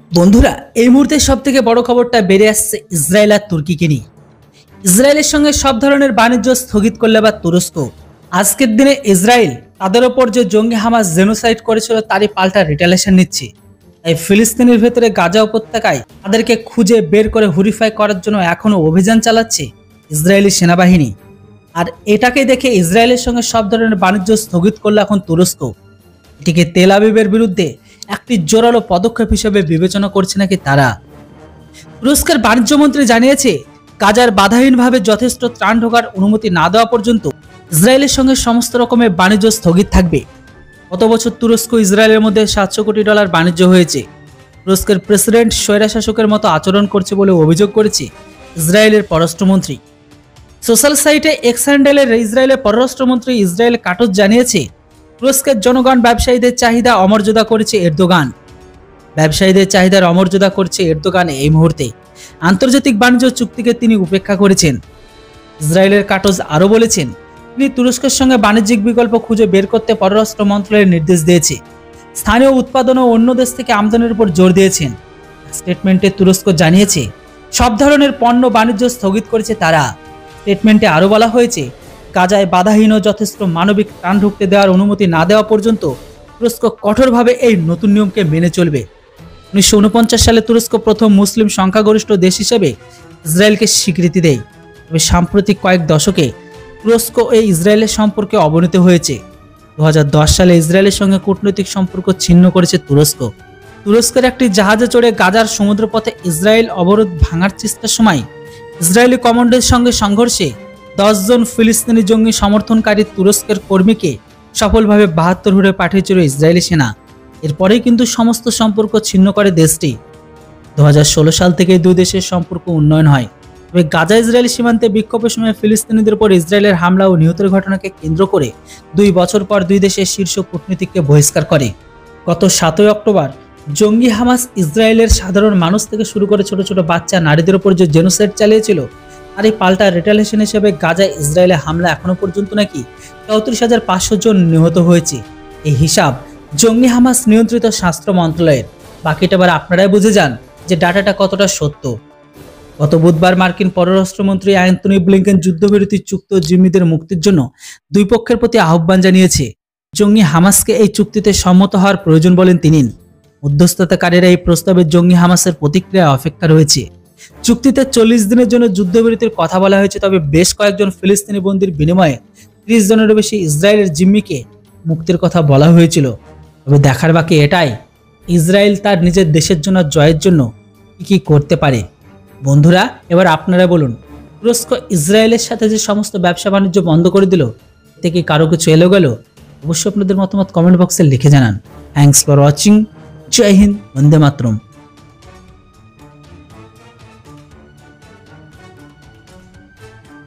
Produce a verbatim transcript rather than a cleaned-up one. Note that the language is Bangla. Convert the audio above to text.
বন্ধুরা, এই মুহূর্তে সবথেকে বড় খবরটা বেরিয়ে আসছে ইসরায়েল আর তুর্কিকে নিয়ে। ইসরায়েলের সঙ্গে সব ধরনের বাণিজ্য স্থগিত করলে বা তুরস্ক আজকের দিনে ইসরায়েল তাদের ওপর যে জঙ্গি হামাস জেনোসাইড করেছিল তারই পাল্টা রিটালিয়েশন নিচ্ছে। এই ফিলিস্তিনের ভেতরে গাজা উপত্যকায় তাদেরকে খুঁজে বের করে হুরিফাই করার জন্য এখনো অভিযান চালাচ্ছে ইসরায়েলি সেনাবাহিনী। আর এটাকে দেখে ইসরায়েলের সঙ্গে সব ধরনের বাণিজ্য স্থগিত করলো এখন তুরস্ক। এটিকে তেল আবিবের বিরুদ্ধে একটি জোরালো পদক্ষেপ হিসেবে বিবেচনা করছে নাকি তারা। তুরস্কের বাণিজ্য মন্ত্রী জানিয়েছে, গাজার বাধাহীনভাবে যথেষ্ট ত্রাণ ঢোকার অনুমতি না দেওয়া পর্যন্ত ইসরায়েলের সঙ্গে সমস্ত রকমের বাণিজ্য স্থগিত থাকবে। গত বছর তুরস্ক ইসরায়েলের মধ্যে সাতশো কোটি ডলার বাণিজ্য হয়েছে। তুরস্কের প্রেসিডেন্ট স্বৈরশাসকের মতো আচরণ করছে বলে অভিযোগ করেছে ইসরায়েলের পররাষ্ট্রমন্ত্রী। সোশ্যাল সাইটে এক্স হ্যান্ডেলের ইসরায়েলের পররাষ্ট্রমন্ত্রী ইসরায়েল কাটজ জানিয়েছে, তুরস্কের জনগণ ব্যবসায়ীদের চাহিদা অমর্যাদা করেছে এরদোগান। ব্যবসায়ীদের চাহিদার অমর্যাদা করছে এরদোগান। এই মুহূর্তে আন্তর্জাতিক বাণিজ্য চুক্তিকে তিনি উপেক্ষা করেছেন। ইসরায়েলের কাটজ আরও বলেছেন, তিনি তুরস্কের সঙ্গে বাণিজ্যিক বিকল্প খুঁজে বের করতে পররাষ্ট্র মন্ত্রণালয়ের নির্দেশ দিয়েছে। স্থানীয় উৎপাদন ও অন্য দেশ থেকে আমদানির উপর জোর দিয়েছেন। স্টেটমেন্টে তুরস্ক জানিয়েছে, সব ধরনের পণ্য বাণিজ্য স্থগিত করেছে তারা। স্টেটমেন্টে আরও বলা হয়েছে, গাজায় বাধাহীন ও যথেষ্ট মানবিক ত্রাণ ঢুকতে দেওয়ার অনুমতি না দেওয়া পর্যন্ত তুরস্ক কঠোরভাবে এই নতুন নিয়মকে মেনে চলবে। উনিশশো উনপঞ্চাশ সালে তুরস্ক প্রথম মুসলিম সংখ্যাগরিষ্ঠ দেশ হিসেবে ইসরায়েলকে স্বীকৃতি দেয়। তবে সাম্প্রতিক কয়েক দশকে তুরস্ক ও ইসরায়েলের সম্পর্কে অবনতি হয়েছে। দু হাজার দশ সালে ইসরায়েলের সঙ্গে কূটনৈতিক সম্পর্ক ছিন্ন করেছে তুরস্ক। তুরস্কের একটি জাহাজে চড়ে গাজার সমুদ্রপথে ইসরায়েল অবরোধ ভাঙার চেষ্টার সময় ইসরায়েলি কমান্ডোর সঙ্গে সংঘর্ষে দশ জন ফিলিস্তিনি জঙ্গি সমর্থনকারী তুরস্কের কর্মীকে সফলভাবে বাহাত্তর হুড়ে পাঠিয়েছিল ইসরায়েলি সেনা। এরপরেই কিন্তু সমস্ত সম্পর্ক ছিন্ন করে দেশটি। দু হাজার ষোলো সাল থেকে দুই দেশের সম্পর্ক উন্নয়ন হয়। তবে গাজা ইসরায়েলি সীমান্তে বিক্ষোভের সময় ফিলিস্তিনিদের উপর ইসরায়েলের হামলা ও নিহতের ঘটনাকে কেন্দ্র করে দুই বছর পর দুই দেশের শীর্ষ কূটনীতিককে বহিষ্কার করে। গত সাতই অক্টোবর জঙ্গি হামাস ইসরায়েলের সাধারণ মানুষ থেকে শুরু করে ছোট ছোট বাচ্চা নারীদের উপর যে জেনোসাইড চালিয়েছিল, আর এই পাল্টা রিটালিয়েশন হিসেবে গাজায় ইসরায়েলের হামলা এখনো পর্যন্ত নাকি চৌত্রিশ হাজার পাঁচশো জন নিহত হয়েছে। এই হিসাব জঙ্গি হামাস নিয়ন্ত্রিত স্বাস্থ্য মন্ত্রণালয়ের। বাকিটা এবার আপনারাই বুঝে যান যে ডাটাটা কতটা সত্য। গত বুধবার মার্কিন পররাষ্ট্রমন্ত্রী অ্যান্টনি ব্লিংকেন যুদ্ধবিরতি চুক্তি ও জিম্মিদের মুক্তির জন্য দুই পক্ষের প্রতি আহ্বান জানিয়েছে। জঙ্গি হামাসকে এই চুক্তিতে সম্মত হওয়ার প্রয়োজন বলেন তিনি। মধ্যস্থতাকারীরা এই প্রস্তাবে জঙ্গি হামাসের প্রতিক্রিয়া অপেক্ষা রয়েছে। চুক্তিতে চল্লিশ দিনের জন্য যুদ্ধবিরতির কথা বলা হয়েছে, তবে বেশ কয়েকজন ফিলিস্তিনি বন্দির বিনিময়ে ত্রিশ জনেরও বেশি ইসরায়েলের জিম্মিকে মুক্তির কথা বলা হয়েছিল। তবে দেখার বাকি এটাই, ইসরায়েল তার নিজের দেশের জন্য জয়ের জন্য কি কি করতে পারে। বন্ধুরা, এবার আপনারা বলুন, তুরস্ক ইসরায়েলের সাথে যে সমস্ত ব্যবসা বাণিজ্য বন্ধ করে দিল, এতে কি কারো কিছু এলো গেল? অবশ্যই আপনাদের মতামত কমেন্ট বক্সে লিখে জানান। Thanks for watching. Jai Hind, Vande Mataram.